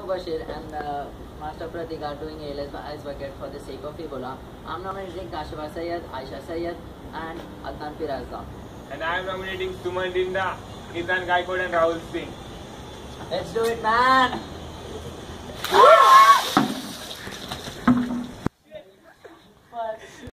Bashir and Master Pratik are doing ALS Ice Bucket for the sake of Ebola. I'm nominating Kashifah Syed, Aisha Syed, and Adnan Pirazda. And I am nominating Suman Dinda, Ethan Gaikwad, and Rahul Singh. Let's do it, man!